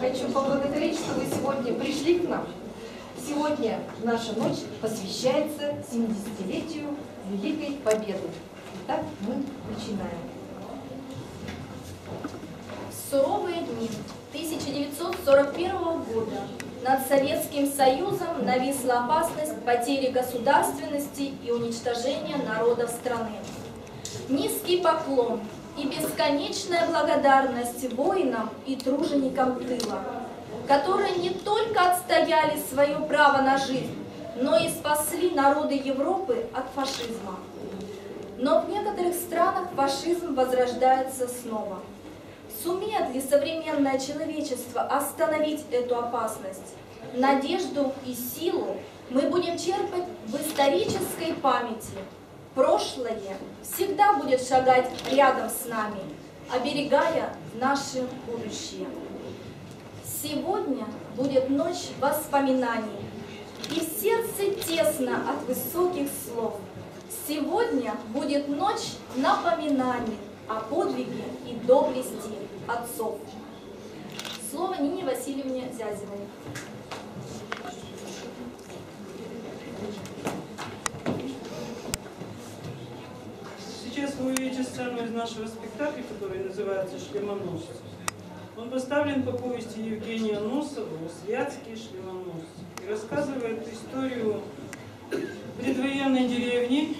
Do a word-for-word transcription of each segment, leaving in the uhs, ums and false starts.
хочу поблагодарить, что вы сегодня пришли к нам. Сегодня наша ночь посвящается семидесятилетию Великой Победы. Итак, мы начинаем. В суровые дни тысяча девятьсот сорок первого года над Советским Союзом нависла опасность потери государственности и уничтожения народов страны. Низкий поклон и бесконечная благодарность воинам и труженикам тыла, которые не только отстояли свое право на жизнь, но и спасли народы Европы от фашизма. Но в некоторых странах фашизм возрождается снова. Сумеет ли современное человечество остановить эту опасность? Надежду и силу мы будем черпать в исторической памяти. Прошлое всегда будет шагать рядом с нами, оберегая наше будущее. Сегодня будет ночь воспоминаний, и в сердце тесно от высоких слов. Сегодня будет ночь напоминаний о подвиге и доблести отцов. Слово Нине Васильевне Зязевой. Сейчас вы увидите сцену из нашего спектакля, который называется «Шлемоносцы». Он поставлен по повести Евгения Носова «Святские шлемоносцы» и рассказывает историю предвоенной деревни,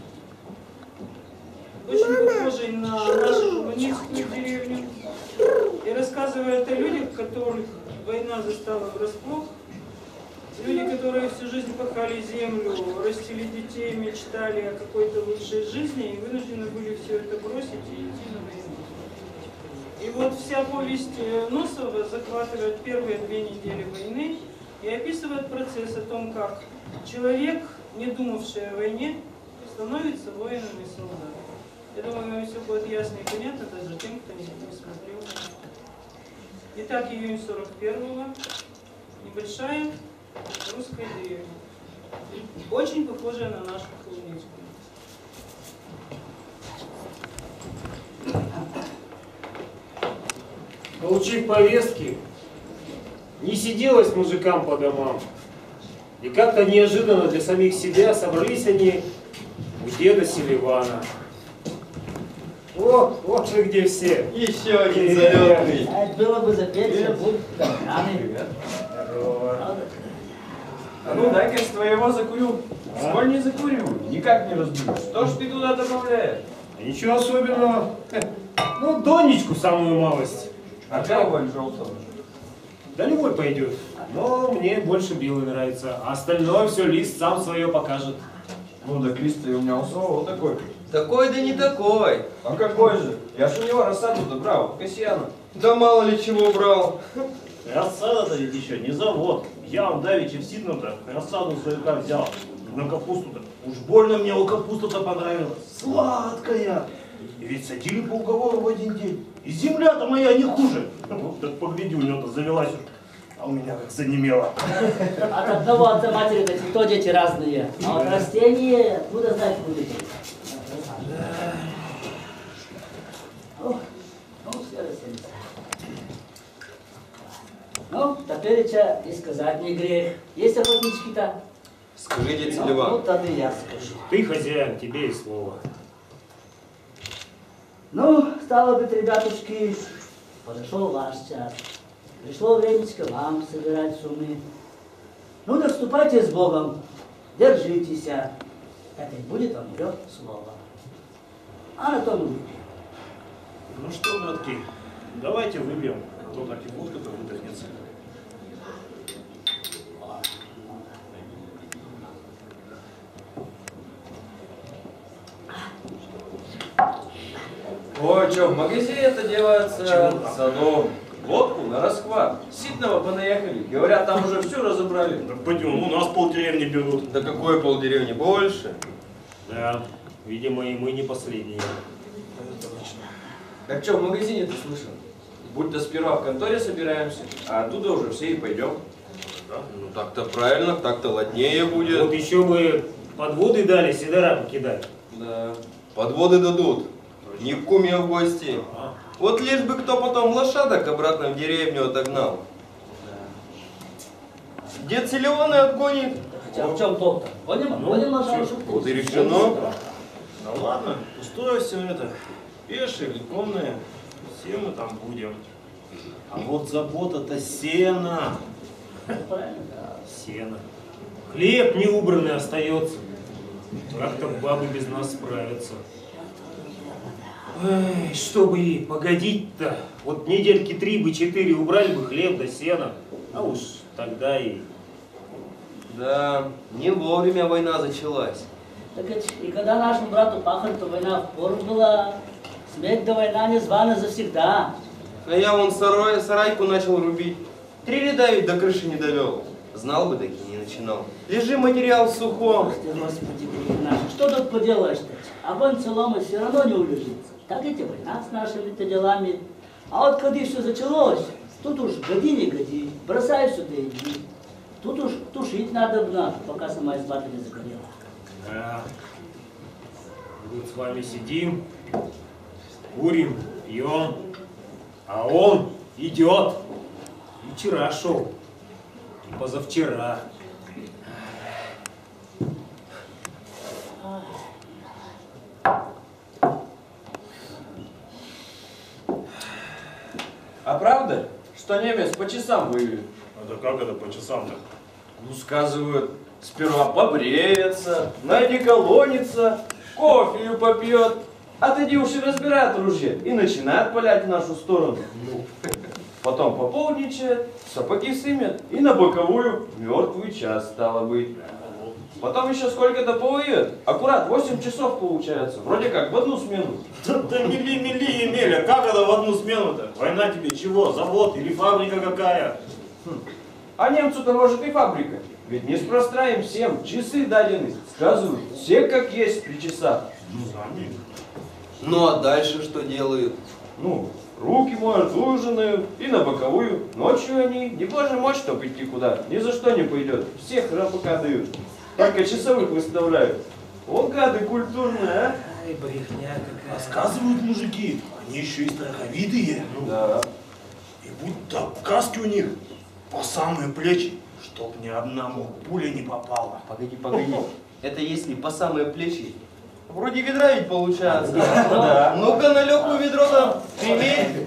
очень похожей на нашу коммунистскую деревню, и рассказывает о людях, которых война застала врасплох, люди, которые всю жизнь пахали землю, растили детей, мечтали о какой-то лучшей жизни и вынуждены были все это бросить и идти на войну. И вот вся повесть Носова захватывает первые две недели войны и описывает процесс о том, как человек, не думавший о войне, становится воином и солдатом. Я думаю, все будет ясно и понятно даже тем, кто не смотрел. Итак, июнь сорок первого. Небольшая русская деревня. Очень похожая на нашу Холмицкую. Получив повестки, не сиделось мужикам по домам. И как-то неожиданно для самих себя собрались они у деда Селивана. О, вот вы где все. Еще один залетный. А было бы запеть, будет раны. А ну дай-ка с твоего закурю. А? Сколь не закурю, никак не разберу. Что ж ты туда добавляешь? Ничего особенного. Ну, донечку самую малость. А кого желтого? Да любой пойдет. Но мне больше белый нравится. А остальное все лист сам свое покажет. Ну да лист-то и у меня у самого такой. Такой да не такой. А какой же? Я ж у него рассаду-то брал, Касьяна. Да мало ли чего брал. Рассада-то ведь еще не завод. Я вам давеча в Сидном-то рассаду свою как взял. На капусту-то. Уж больно мне у капуста-то понравилась. Сладкая. И ведь садили по уговору в один день. И земля-то моя не хуже. Вот так погляди, у него-то завелась уж. А у меня как занемело. От одного отца матери-то то дети разные. А вот растения, откуда знать будете? Ну, ну, все расселись. Ну, теперь и сказать не грех. Есть охотнички-то? Скажи, дядя Ну, Селиван. ну, тогда я скажу. Ты хозяин, тебе и слово. Ну, стало быть, ребятушки, подошел ваш час. Пришло времечко вам собирать суммы. Ну, так вступайте с Богом, держитесь. Это и будет вам мое слово. А на том выпьем. Ну что, братки, давайте выпьем. А то так и водка-то выдохнется. Ой, что, в магазине это делается Чего там? садом. Водку на расхват. Сидного понаехали. Говорят, там уже все разобрали. Да пойдем, у нас полдеревни берут. Да какой полдеревни? Больше. Да, видимо, и мы не последние. Так что, в магазине ты слышал? Будь-то сперва в конторе собираемся, а оттуда уже все и пойдем. Да? Ну так-то правильно, так-то ладнее будет. Вот еще бы подводы дали, седора покидать. Да. Подводы дадут. Не к куме в гости. А, Вот лишь бы кто потом лошадок обратно в деревню отогнал. Дед Силеон и отгонит. Хотя в чем толк-то? Понял? Понял нашу шутку? Вот и решено. Да ладно, пустое все это. Пешие или конные, все мы там будем. А вот забота-то сена. Правильно? Сено. Хлеб неубранный остается. Как-то бабы без нас справятся. Эй, чтобы и погодить-то. Вот недельки три бы, четыре убрали бы хлеб да сено. А уж тогда и... Да, не вовремя война началась. Так ведь и когда нашему брату Пахарю-то война в пору была, смерть до война не звана завсегда. А я вон сарай, сарайку начал рубить. Три ряда ведь до крыши не довел. Знал бы, так и не начинал. Лежи материал в сухом. Ах ты, Господи, Боже наш, что тут поделаешь-то? Огонь целом все равно не улежится. Так эти война с нашими-то делами. А вот когда все началось, тут уж годи не годи, бросай все да иди. Тут уж тушить надо, пока сама изба не загорела. Да. Вот с вами сидим, курим, пьем, а он идет. И вчера шел, и позавчера. А правда, что немец по часам воюет? Это как это по часам-то? Ну, сказывают, сперва побреется, надеколонится, кофею попьет, а тоді уж и разбирает ружье и начинает палять в нашу сторону. Ну, потом пополничает, сапоги сымет и на боковую мертвый час стало быть. Потом еще сколько-то повоюет. Аккурат восемь часов получается. Вроде как в одну смену. Да, да мили, мили, Емеля, как это в одну смену-то? Война тебе чего, завод или фабрика какая? Хм. А немцу-то может и фабрика. Ведь неспроста им всем часы дадены. Сказывают, все как есть при часах. Ну, сами. Ну а дальше что делают? Ну, руки моют, ужинают и на боковую. Ночью они, не боже мой, чтоб идти куда. Ни за что не пойдет. Всех рабока дают. Только часовых выставляют. Вот гады культурные, а? Ай, брехня какая. Рассказывают мужики, они еще и страховитые. Ну, Да. и будто каски у них по самые плечи, чтоб ни одному пуля не попала. Погоди, погоди. Это если по самые плечи. Вроде ведра ведь получается. Да. Ну-ка, налегу ведро-то примерь.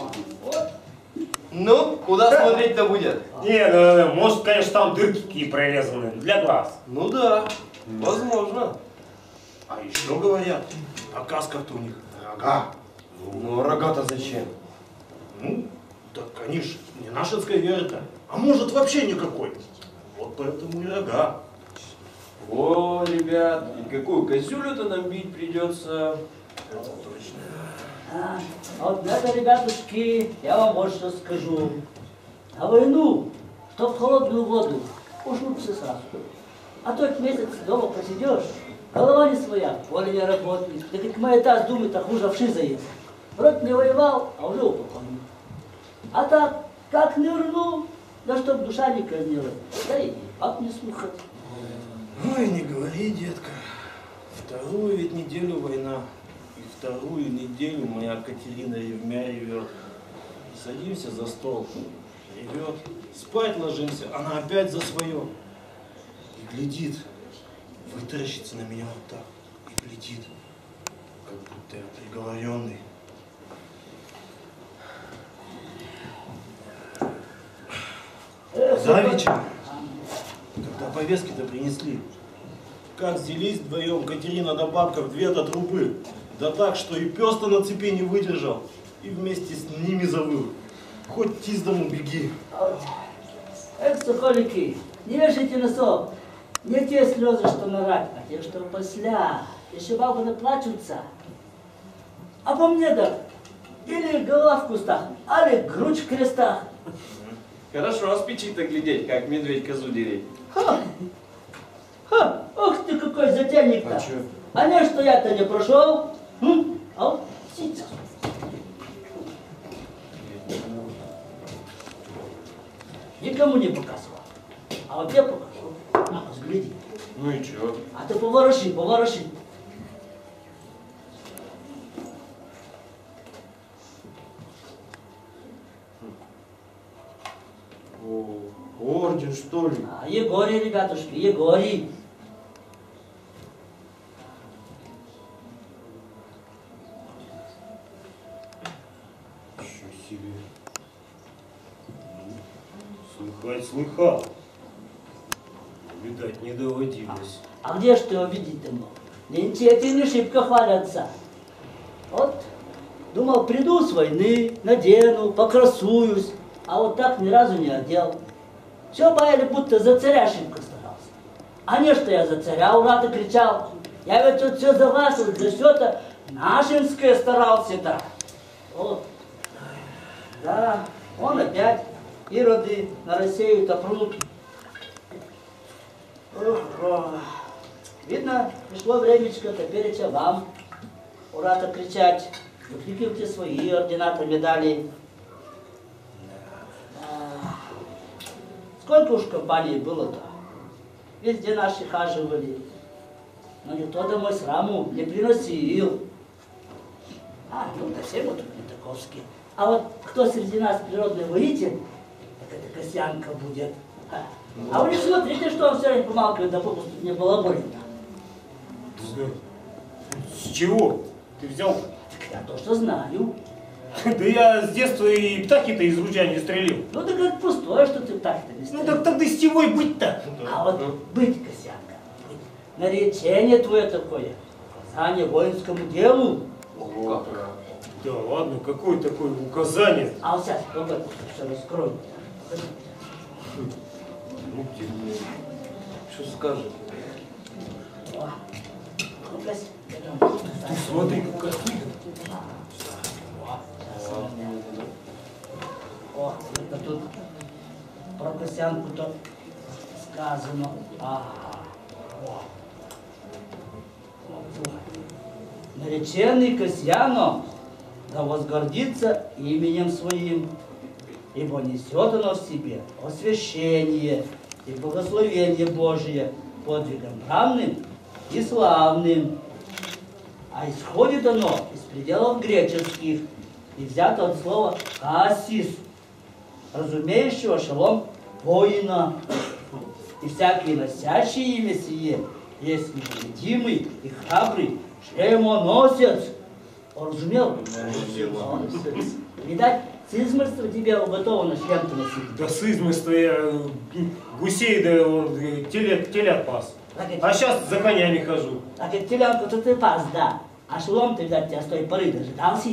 Ну, куда смотреть-то будет? Не, ну, может, конечно, там дырки какие прорезаны для глаз. Ну да, возможно. А еще говорят, на касках-то у них рога. Ну, рога-то зачем? Ну, так, конечно, не нашинской веры-то, а может вообще никакой. Вот поэтому и рога. О, ребят, и какую козюлю-то нам бить придется. Это точно. А, а вот надо, ребятушки, я вам вот что скажу. А войну, что в холодную воду, уж лучше сразу. А то месяц дома посидешь, голова не своя, поле не работает. Да как маята думает, а хуже овши заест. Вроде не воевал, а уже упокоен. А так, как нырну, да чтоб душа не казнила, да и пап не слухать. Ой, не говори, детка. Вторую ведь неделю война. И вторую неделю моя Катерина ревмя ревет. Садимся за стол, ревет. Спать ложимся, она опять за свое. И глядит, вытаращится на меня вот так. И глядит, как будто я приговоренный. Давеча, когда повестки-то принесли, как взялись вдвоем Катерина да бабка в две-то трубы, да так, что и пес-то на цепи не выдержал, и вместе с ними завыл. Хоть из дому беги. Эх, соколики, не вешайте носов. Не те слезы, что на рак, а те, что после. Еще бабы наплачутся. А по мне да, или голова в кустах, али грудь в крестах. Хорошо, с печи-то глядеть, как медведь козу дереть. Ха! Ха! Ух ты, какой затейник-то! А чё? А не, что я-то не прошел? М? А вот птица. Никому не показывал. А вот я покажу. А, взгляди. Ну и чё? А ты повороши, повороши. О, орден, что ли? А, Егорий, ребятушки, Егорий. Еще себе. Слыхать, слыхал. Видать, не доводилось. А где ж ты его видеть-то мог? Нынче эти не шибко хвалятся. Вот, думал, приду с войны, надену, покрасуюсь, а вот так ни разу не одел. Все баяли, будто за царя шибко старался. А не что я за царя ура-то кричал. Я ведь тут все за вас, вот за все-то нашинское старался-то. Вот. Да, он опять ироды на Россию-то прут. Ох, ох. Видно, пришло времечко теперь вам ура-то кричать. Укрепите свои ордена-то, медали. А, сколько уж компаний было-то? Везде наши хаживали. Но никто домой сраму не приносил. А, ну, да все мы тут не таковские. А вот кто среди нас природный воитель, так это Косянка будет. А, а вы не смотрите, что он все время помалкивает, да попусту не балаболит. С чего ты взял? Я то, что знаю. Да я с детства и птахи-то из ружья не стрелил. Ну так это пустое, что ты так-то не Ну стрелял. так тогда с чего и быть-то? А вот быть, Косянка, быть. Наречение твое такое, указание воинскому делу. О, как? Да ладно, какое такое указание? А вот сейчас, попробуй, все раскрою. Ну, где? Что скажет? О, ну, Кось, пойдем. Ты смотри, какая книга. О, сейчас я. О, это тут про Косянку-то сказано. Ага. О. Нареченный Касьяно да возгордится именем своим, ибо несет оно в себе освящение и благословение Божие подвигом равным и славным. А исходит оно из пределов греческих и взято от слова «кассис», разумеющего шалом воина. И всякий носящий имя сие есть непобедимый и храбрый шлемоносец. Он разумел? Видать, с измольства тебе уготовано шлем-то носить. Да с измольства я э, гусей, да он, э, телят, телят пас. Так и- А сейчас за конями хожу. Так и теленку-то ты пас, да. А шелом-то, видать, тебя с той поры дожидался.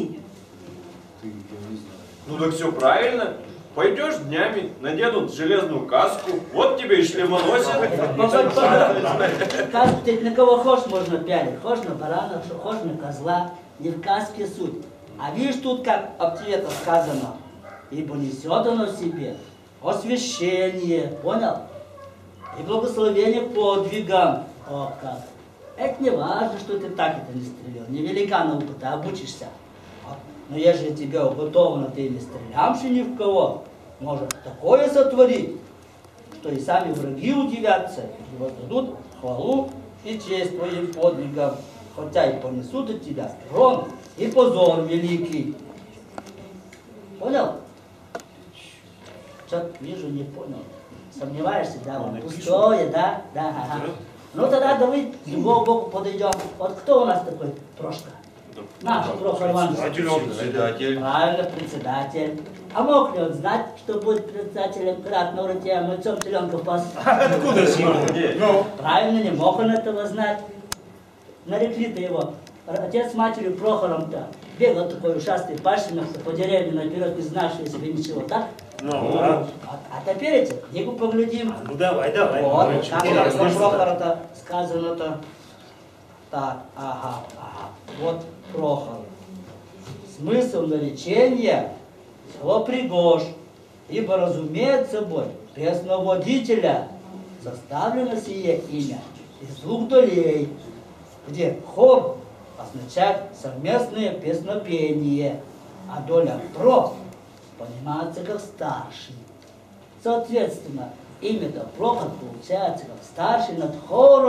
Ну так все правильно. Пойдешь днями, наденут железную каску, вот тебе и шлемоносец. Погодь, погодь. Каску ведь на кого хошь можно пялить. Хошь на барана, хошь на козла. Не в каске суть. А видишь тут, как об тебе-то сказано. Ибо несет оно в себе освящение. Понял? И благословение подвигам. О, как. Это не важно, что ты так это не стрелял. Невелика наука-то, обучишься. Вот. Но ежели тебе уготовано, ты не стрелямши ни в кого, может такое сотворить, что и сами враги удивятся и воздадут хвалу и честь твоим подвигам, хотя и понесут от тебя трон и позор великий. Понял? Что-то вижу, не понял. Сомневаешься, да? Вот пустое, да? Да, ага. Ну тогда давай к другому боку подойдем. Вот кто у нас такой Прошка? Наш Прохор Иванович. Председатель. Правильно, председатель. А мог ли он знать, что будет председателем Кратного Рытья мальцом теленков пас? Откуда с него? Ну, Правильно, не мог он этого знать. Нарекли-то его. Отец с матерью Прохором-то бегал такой ушастый пащенок по деревне наперед, не знавший себе ничего, так? ну, А, а теперь эти книгу поглядим. ну давай, давай. Вот, Ну, как что, про интересно. Прохора-то сказано-то. Так, ага, ага. Вот Прохор. Смысл наречения село Пригож, ибо разумеет собой песноводителя. Составлено сие имя из двух долей, где хор означает совместное песнопение, а доля про понимается как старший. Соответственно, имя-то Прохор получается как старший над хором,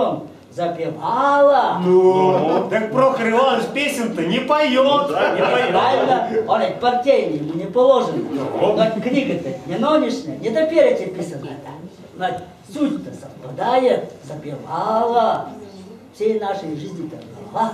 запевала. Ну, так Прохор Иванович песен-то не поет. Да, не поет. Правильно? Он ведь партийный, ему не положено. Ну. Но книга-то не нынешняя, не доперечь писана. Но суть-то совпадает, запевала. Всей нашей жизни-то была.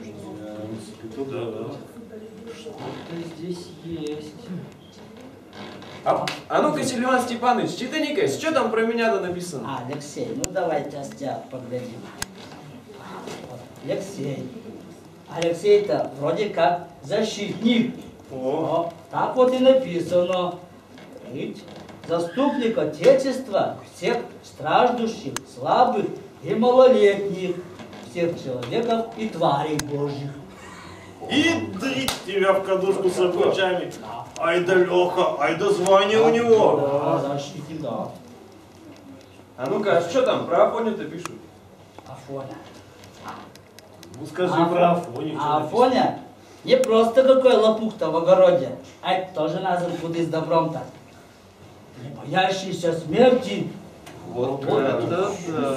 Что-то здесь есть. А, а ну-ка, Сильван Степанович, читани-ка, что там про меня-то написано? А, Алексей, ну давай тебя поглядим. Вот, Алексей. Алексей-то вроде как защитник. О, так вот и написано. Быть заступник Отечества всех страждущих, слабых и малолетних, всех человеков и тварей Божьих. И дрить тебя в кадушку с обручами. Ай да Леха, ай да звание у него. Да, защитник, да. А ну-ка, а что там про Афоню-то пишут? Афоня. Ну скажи А про Афон- Афоню. что А написано. Афоня не просто какой лопух-то в огороде, а это тоже назад куды с добром-то. Не боящийся смерти. Вот Вот это да.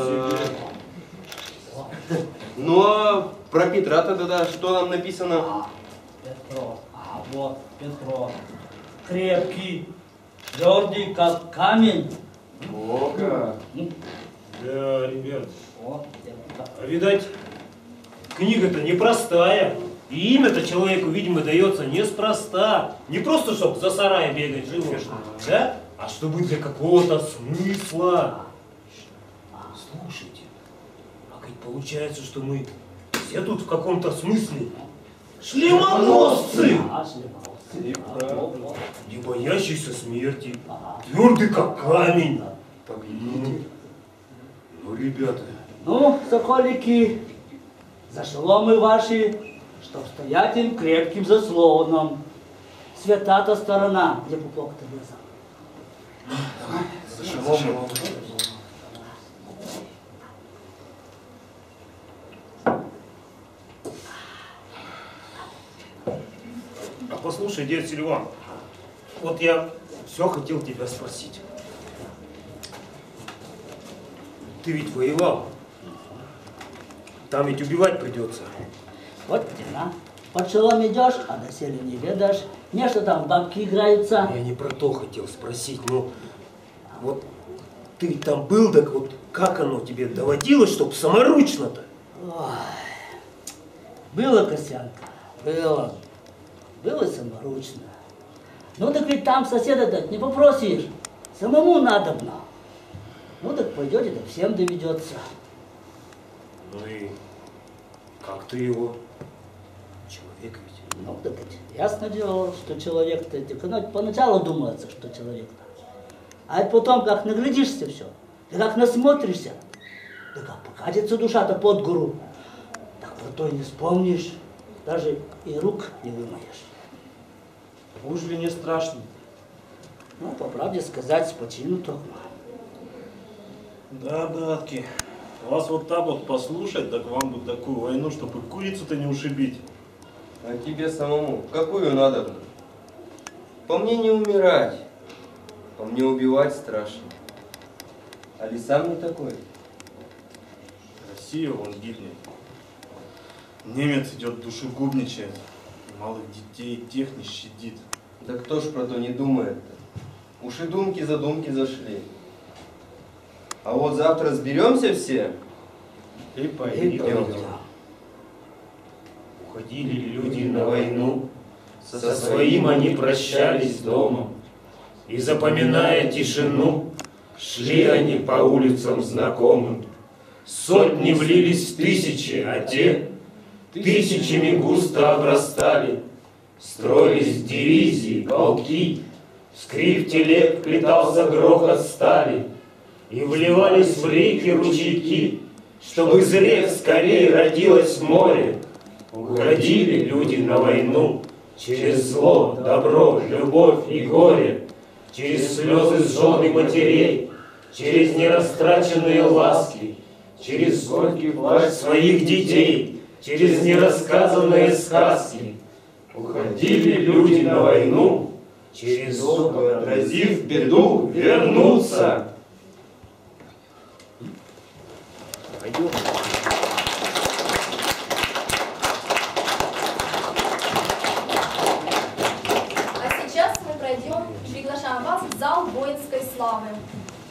Вот. Ну а про Петра-то тогда что нам написано? А, Петро, а вот Петро, крепкий, твердый, как камень. О-ка. Ну, Да, ребят. вот, это. А видать, книга-то непростая. И имя-то человеку, видимо, дается неспроста. Не просто, чтобы за сараем бегать живешь, да? А чтобы для какого-то смысла. Слушайте, а ведь получается, что мы все тут в каком-то смысле шлемоносцы, А, шлемоносцы. А, вот, вот. не боящиеся смерти, Ага. твердый как камень. Победитель. Ну, ребята, Ну, соколики, за шеломы ваши, чтоб стоять им крепким заслоном. Свята-то сторона, где пупок-то вязал. За шеломом. а послушай, дед Сильван, вот я все хотел тебя спросить. Ты ведь воевал. Там ведь убивать придется. Вот тена. Под шелом идешь, а доселе не ведаешь. Не что там бабки играются. Я не про то хотел спросить, но вот ты ведь там был, так вот как оно тебе доводилось, чтоб саморучно-то? Ой. Было, Костянка, было. Было саморучно. Ну так ведь там соседа-то не попросишь. Самому надобно. Ну так пойдете, да всем доведется. Ну и как ты его? Человек ведь. Ну так ведь ясно дело, что человек-то, только, ну, поначалу думается, что человек-то. А это потом, как наглядишься все, ты как насмотришься, да как покатится душа-то под гору, так про то и не вспомнишь, даже и рук не вымоешь. Уж ли не страшно? Ну, по правде сказать, с почину только. Да, братки, вас вот так вот послушать, так вам бы такую войну, чтобы курицу-то не ушибить. А тебе самому какую надо? По мне не умирать, по мне убивать страшно. А ли сам не такой? Россия вон гибнет. Немец идет душегубничает, малых детей тех не щадит. Да кто ж про то не думает-то? Уж и думки-задумки зашли. А вот завтра сберемся все и пойдем. Уходили люди на войну, со своим они прощались домом. И запоминая тишину, шли они по улицам знакомым. Сотни влились в тысячи, а те тысячами густо обрастали. Строились дивизии, полки, скрип телег плетался грохот стали. И вливались в реки ручейки, чтобы из рек скорее родилось море. Уходили люди на войну через зло, добро, любовь и горе, через слезы жен и матерей, через нерастраченные ласки, через горький плач своих детей, через нерассказанные сказки. Уходили люди на войну, через долго отразив беду, вернуться. Пойдем. вас в зал воинской славы.